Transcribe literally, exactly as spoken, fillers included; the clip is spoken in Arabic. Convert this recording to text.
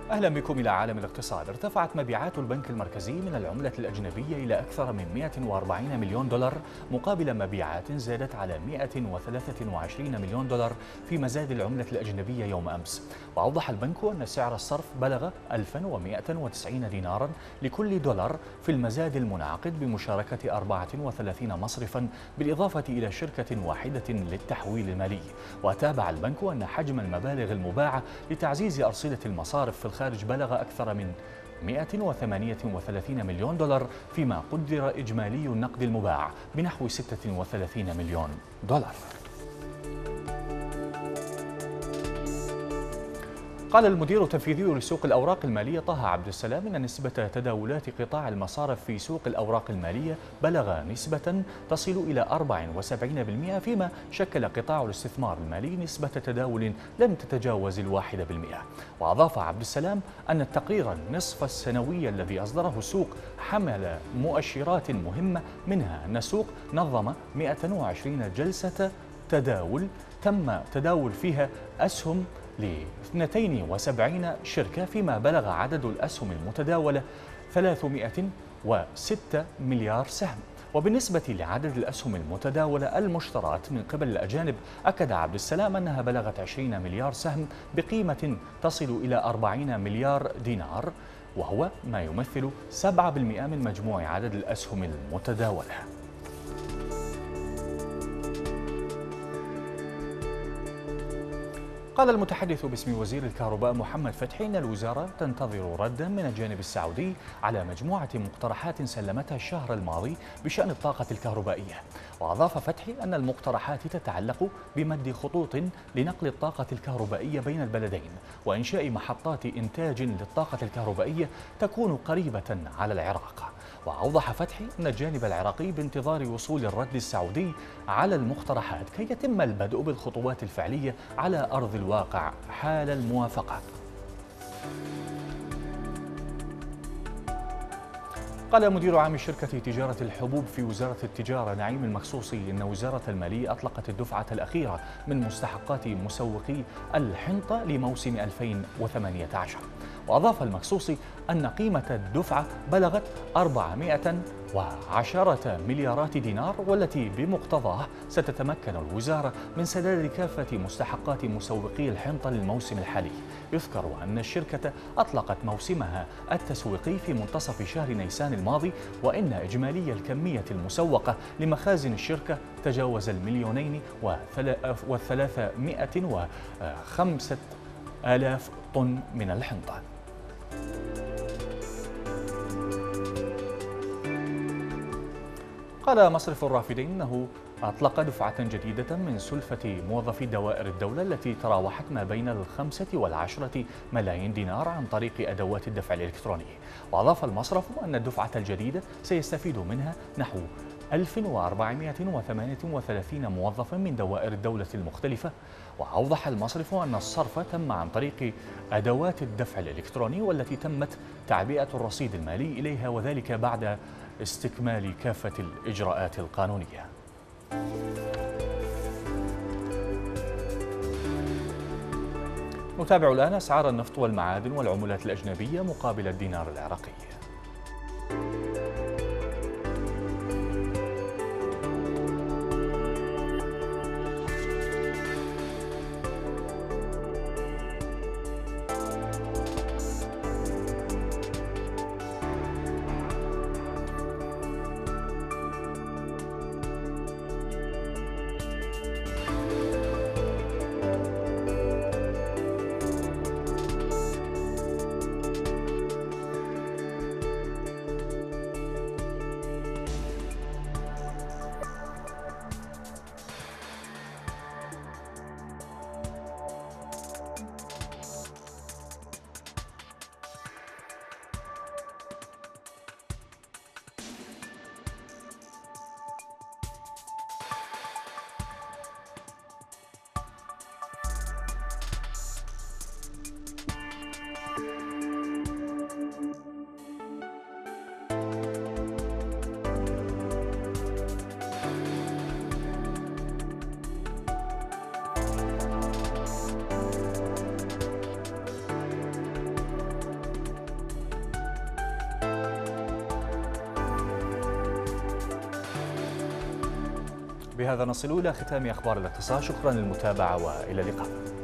أهلا بكم إلى عالم الاقتصاد. ارتفعت مبيعات البنك المركزي من العملة الأجنبية إلى أكثر من مئة وأربعين مليون دولار مقابل مبيعات زادت على مئة وثلاثة وعشرين مليون دولار في مزاد العملة الأجنبية يوم أمس. وأوضح البنك أن سعر الصرف بلغ ألف ومئة وتسعين دينارا لكل دولار في المزاد المنعقد بمشاركة أربعة وثلاثين مصرفا بالإضافة إلى شركة واحدة للتحويل المالي. وتابع البنك أن حجم المبالغ المباعة لتعزيز أرصدة المصارف في الخارج بلغ أكثر من مئة وثمانية وثلاثين مليون دولار، فيما قدر إجمالي النقد المباع بنحو ستة وثلاثين مليون دولار. قال المدير التنفيذي لسوق الأوراق المالية طه عبد السلام إن نسبة تداولات قطاع المصارف في سوق الأوراق المالية بلغ نسبة تصل إلى أربعة وسبعين بالمئة، فيما شكل قطاع الاستثمار المالي نسبة تداول لم تتجاوز الواحدة بالمئة. وأضاف عبد السلام أن التقرير النصف السنوي الذي أصدره السوق حمل مؤشرات مهمة، منها أن السوق نظم مئة وعشرين جلسة تداول تم تداول فيها أسهم ل اثنتين وسبعين شركة، فيما بلغ عدد الأسهم المتداولة ثلاثمئة وستة مليار سهم. وبالنسبة لعدد الأسهم المتداولة المشترات من قبل الأجانب، أكد عبد السلام أنها بلغت عشرين مليار سهم بقيمة تصل إلى أربعين مليار دينار، وهو ما يمثل سبعة بالمئة من مجموع عدد الأسهم المتداولة. قال المتحدث باسم وزير الكهرباء محمد فتحي إن الوزارة تنتظر ردا من الجانب السعودي على مجموعة مقترحات سلمتها الشهر الماضي بشأن الطاقة الكهربائية. وأضاف فتحي أن المقترحات تتعلق بمد خطوط لنقل الطاقة الكهربائية بين البلدين وإنشاء محطات إنتاج للطاقة الكهربائية تكون قريبة على العراق. وأوضح فتحي أن الجانب العراقي بانتظار وصول الرد السعودي على المقترحات كي يتم البدء بالخطوات الفعلية على أرض الواقع حال الموافقة. قال مدير عام شركة تجارة الحبوب في وزارة التجارة نعيم المخصوصي إن وزارة المالية أطلقت الدفعة الأخيرة من مستحقات مسوقي الحنطة لموسم ألفين وثمانية عشر. وأضاف المخصوصي أن قيمة الدفعة بلغت أربعمئة وعشرة مليارات دينار، والتي بمقتضاه ستتمكن الوزارة من سداد كافة مستحقات مسوقي الحنطة للموسم الحالي. يذكر أن الشركة أطلقت موسمها التسويقي في منتصف شهر نيسان الماضي، وإن إجمالي الكمية المسوقة لمخازن الشركة تجاوز المليونين وثلاثمئة وخمسة آلاف طن من الحنطة. قال مصرف الرافدين أنه أطلق دفعة جديدة من سلفة موظفي دوائر الدولة التي تراوحت ما بين الخمسة والعشرة ملايين دينار عن طريق أدوات الدفع الإلكتروني. وأضاف المصرف أن الدفعة الجديدة سيستفيد منها نحو ألف وأربعمئة وثمانية وثلاثين موظفا من دوائر الدولة المختلفة. وأوضح المصرف أن الصرف تم عن طريق أدوات الدفع الإلكتروني والتي تمت تعبئة الرصيد المالي إليها، وذلك بعد استكمال كافة الإجراءات القانونية. نتابع الآن أسعار النفط والمعادن والعملات الأجنبية مقابل الدينار العراقي. بهذا نصل إلى ختام أخبار الاقتصاد، شكرا للمتابعة وإلى اللقاء.